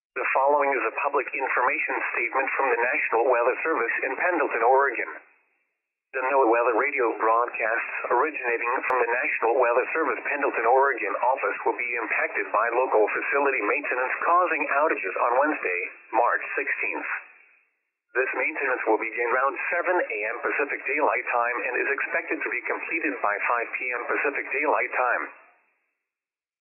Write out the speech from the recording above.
The following is a public information statement from the National Weather Service in Pendleton, Oregon. The NOAA weather radio broadcasts originating from the National Weather Service Pendleton, Oregon office will be impacted by local facility maintenance causing outages on Wednesday, March 16th. This maintenance will begin around 7 a.m. Pacific Daylight Time and is expected to be completed by 5 p.m. Pacific Daylight Time.